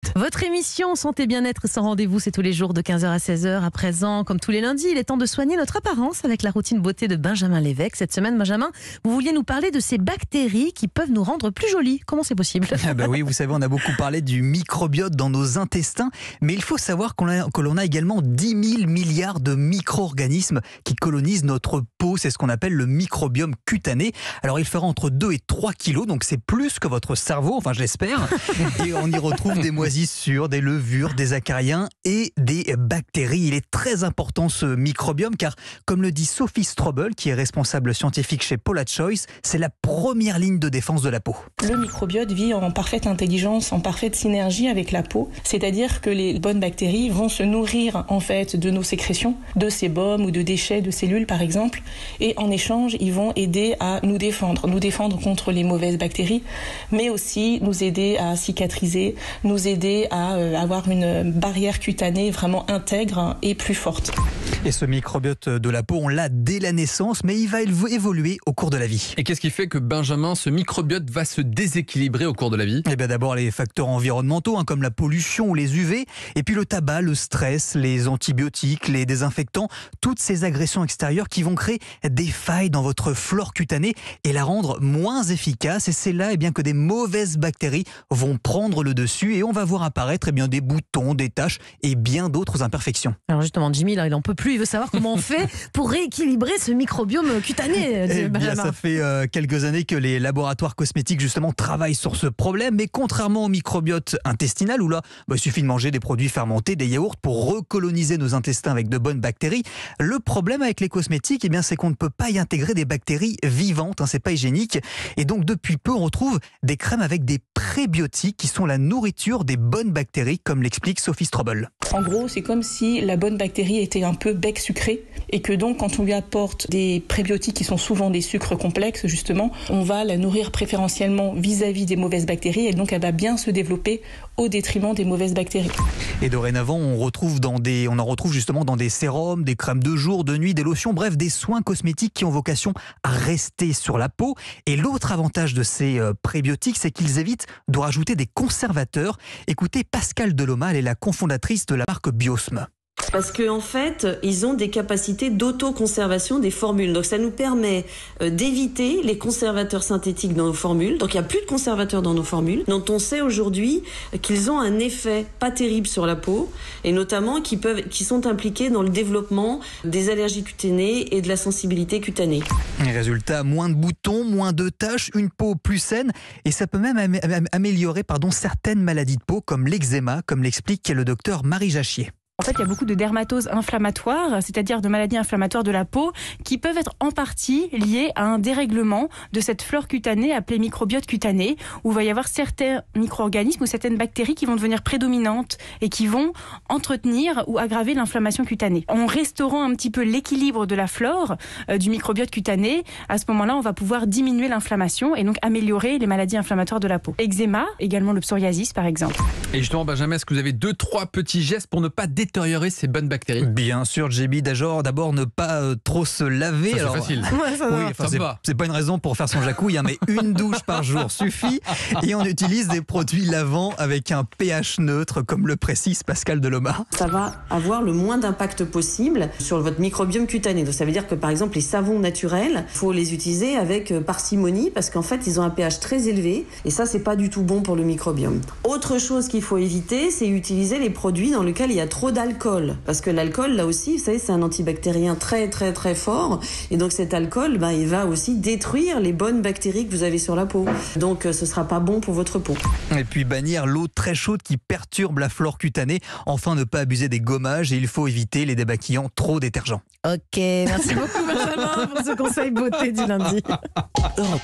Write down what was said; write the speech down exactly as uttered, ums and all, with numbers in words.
Votre émission Santé Bien-être sans rendez-vous, c'est tous les jours de quinze heures à seize heures. À présent, comme tous les lundis, il est temps de soigner notre apparence avec la routine beauté de Benjamin Lévesque. Cette semaine, Benjamin, vous vouliez nous parler de ces bactéries qui peuvent nous rendre plus jolis. Comment c'est possible ? Ah bah oui, vous savez, on a beaucoup parlé du microbiote dans nos intestins, mais il faut savoir qu'on a, que l'on a également dix mille milliards de micro-organismes qui colonisent notre peau. C'est ce qu'on appelle le microbiome cutané. Alors il fera entre deux et trois kilos, donc c'est plus que votre cerveau, enfin je l'espère. Et on y retrouve des moisissures, des levures, des acariens et des bactéries. Il est très important ce microbiome car, comme le dit Sophie Strobel, qui est responsable scientifique chez Paula Choice, c'est la première ligne de défense de la peau. Le microbiote vit en parfaite intelligence, en parfaite synergie avec la peau. C'est-à-dire que les bonnes bactéries vont se nourrir en fait de nos sécrétions, de sébum ou de déchets de cellules par exemple. Et en échange, ils vont aider à nous défendre, nous défendre contre les mauvaises bactéries, mais aussi nous aider à cicatriser, nous aider à euh, avoir une barrière cutanée vraiment intègre et plus forte. Et ce microbiote de la peau, on l'a dès la naissance, mais il va évoluer au cours de la vie. Et qu'est-ce qui fait que, Benjamin, ce microbiote va se déséquilibrer au cours de la vie ? Eh bien d'abord les facteurs environnementaux, hein, comme la pollution ou les U V, et puis le tabac, le stress, les antibiotiques, les désinfectants, toutes ces agressions extérieures qui vont créer des failles dans votre flore cutanée et la rendre moins efficace. Et c'est là eh bien, que des mauvaises bactéries vont prendre le dessus et on va voir apparaître eh bien, des boutons, des taches et bien d'autres imperfections. Alors justement, Jimmy, là, il en peut plus. Il veut savoir comment on fait pour rééquilibrer ce microbiome cutané. Eh bien, ça fait euh, quelques années que les laboratoires cosmétiques justement travaillent sur ce problème. Mais contrairement au microbiote intestinal, où là, bah, il suffit de manger des produits fermentés, des yaourts pour recoloniser nos intestins avec de bonnes bactéries. Le problème avec les cosmétiques, eh bien, c'est qu'on ne peut pas y intégrer des bactéries vivantes. Hein, c'est pas hygiénique. Et donc, depuis peu, on retrouve des crèmes avec des prébiotiques qui sont la nourriture des bonnes bactéries, comme l'explique Sophie Strobel. En gros, c'est comme si la bonne bactérie était un peu bec sucré et que donc quand on lui apporte des prébiotiques qui sont souvent des sucres complexes, justement, on va la nourrir préférentiellement vis-à-vis des mauvaises bactéries et donc elle va bien se développer au détriment des mauvaises bactéries. Et dorénavant, on, retrouve dans des, on en retrouve justement dans des sérums, des crèmes de jour, de nuit, des lotions, bref, des soins cosmétiques qui ont vocation à rester sur la peau. Et l'autre avantage de ces euh, prébiotiques, c'est qu'ils évitent de rajouter des conservateurs. Écoutez, Pascale Deloma, elle est la cofondatrice de la marque Biosme. Parce qu'en en fait, ils ont des capacités d'autoconservation des formules. Donc ça nous permet d'éviter les conservateurs synthétiques dans nos formules. Donc il n'y a plus de conservateurs dans nos formules, dont on sait aujourd'hui qu'ils ont un effet pas terrible sur la peau, et notamment qui, peuvent, qui sont impliqués dans le développement des allergies cutanées et de la sensibilité cutanée. Résultat, moins de boutons, moins de taches, une peau plus saine, et ça peut même am- améliorer pardon, certaines maladies de peau, comme l'eczéma, comme l'explique le docteur Marie Jachier. En fait, il y a beaucoup de dermatoses inflammatoires, c'est-à-dire de maladies inflammatoires de la peau, qui peuvent être en partie liées à un dérèglement de cette flore cutanée appelée microbiote cutané, où il va y avoir certains micro-organismes ou certaines bactéries qui vont devenir prédominantes et qui vont entretenir ou aggraver l'inflammation cutanée. En restaurant un petit peu l'équilibre de la flore euh, du microbiote cutané, à ce moment-là, on va pouvoir diminuer l'inflammation et donc améliorer les maladies inflammatoires de la peau. Eczéma, également le psoriasis par exemple. Et justement, Benjamin, est-ce que vous avez deux, trois petits gestes pour ne pas détériorer ces bonnes bactéries? Bien sûr, J B, d'abord, d'abord ne pas euh, trop se laver. Ça, c'est Alors, facile. Ouais, ça va. oui, enfin, Ça c'est, va. c'est pas une raison pour faire son jacouille, hein, mais une douche par jour suffit. Et on utilise des produits lavants avec un pH neutre, comme le précise Pascale Deloma. Ça va avoir le moins d'impact possible sur votre microbiome cutané. Donc ça veut dire que par exemple les savons naturels, il faut les utiliser avec parcimonie parce qu'en fait ils ont un pH très élevé et ça c'est pas du tout bon pour le microbiome. Autre chose qu'il faut éviter, c'est utiliser les produits dans lesquels il y a trop d'alcool. Parce que l'alcool, là aussi, vous savez, c'est un antibactérien très très très fort. Et donc cet alcool, ben, il va aussi détruire les bonnes bactéries que vous avez sur la peau. Donc ce sera pas bon pour votre peau. Et puis bannir l'eau très chaude qui perturbe la flore cutanée. Enfin, ne pas abuser des gommages et il faut éviter les démaquillants trop détergents. Ok, merci beaucoup Benjamin pour ce conseil beauté du lundi.